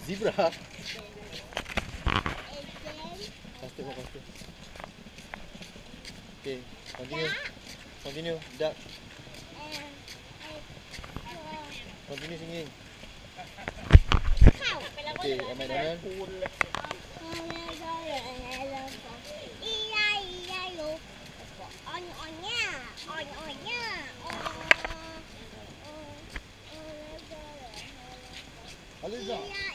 Zebra. Faster, more faster. Okay, continue. Continue, duck. Continue singing. Okay, McDonald. Aliza.